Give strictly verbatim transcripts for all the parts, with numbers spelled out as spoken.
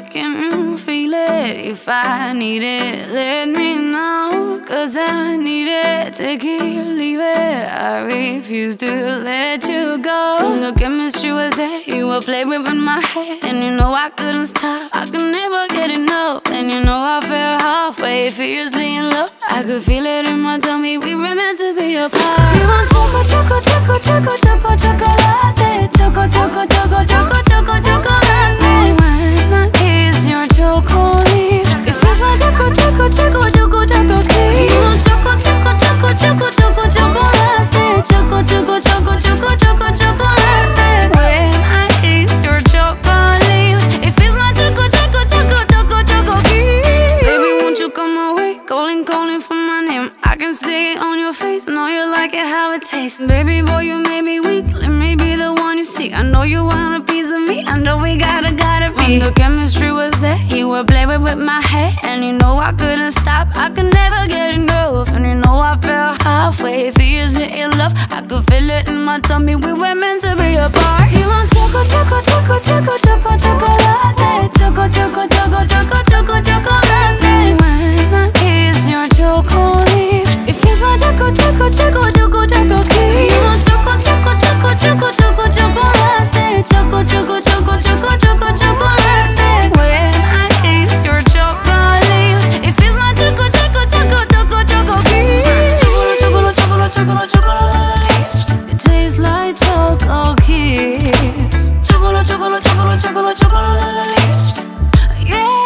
can you feel it? If I need it, let me know, cause I need it. Take it or leave it, I refuse to let you go. When the chemistry was there, you were playing with my head, and you know I couldn't stop, I could never get enough. And you know I fell halfway, fiercely in love. I could feel it in my tummy, we were meant to be apart. You want choco, choco, choco, choco, choco, chocolate. Choco, choco, choco, choco, choco, chocolate. When I kiss your choco lips, it feels like choco, choco, choco, choco, choco kiss. You want choco, choco, choco, choco, choco, chocolate. Choco, choco, choco, choco, choco, chocolate. When I kiss your choco lips, it feels like choco, choco, choco, choco, choco kiss. Baby, won't you come away? Calling, calling for my name. I can see it on your face, know you like it how it tastes. Baby boy, you made me weak, let me be the one you seek. I know you want a piece of me, I know we gotta, gotta be. When the chemistry was there, you were playing with my head, and you know I couldn't stop, I could never get enough. And you know I fell halfway, fiercely in love. I could feel it in my tummy, we were meant to be apart. You want choco, choco, choco, choco, choco, chocolate. Choco, choco, choco, choco, choco, chocolate. When I kiss your choco lips, it feels like choco, choco, choco, choco, choco kiss. You want choco, choco, choco, choco, choco, chocolate. Choco, choco, choco, choco, choco, chocolate. When I kiss your choco lips, it feels like choco, choco, choco, choco, choco kiss. Chocolate, chocolate, chocolate, chocolate, chocolate lips. It tastes like choco kiss. Chocolate, chocolate, chocolate, chocolate, chocolate lips. Yeah,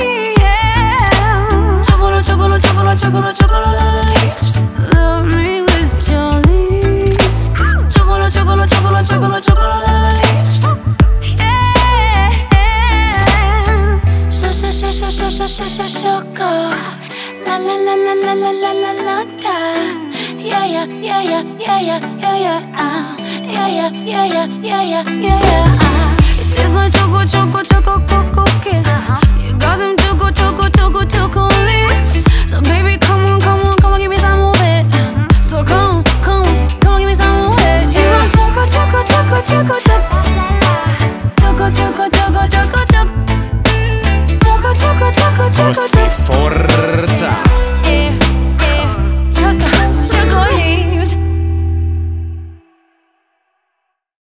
yeah. Chocolate, chocolate, chocolate, chocolate, chocolate lips. Love me with your lips. Chocolate, chocolate, chocolate, chocolate, chocolate lips. Yeah, yeah. Sh sh sh sh sh sh sh sh choco. La la la la la la la la la da. Yeah yeah yeah yeah yeah yeah yeah yeah ah. Yeah yeah yeah yeah yeah yeah yeah yeah ah. It tastes like choco choco choco coco kiss. You got them choco choco choco choco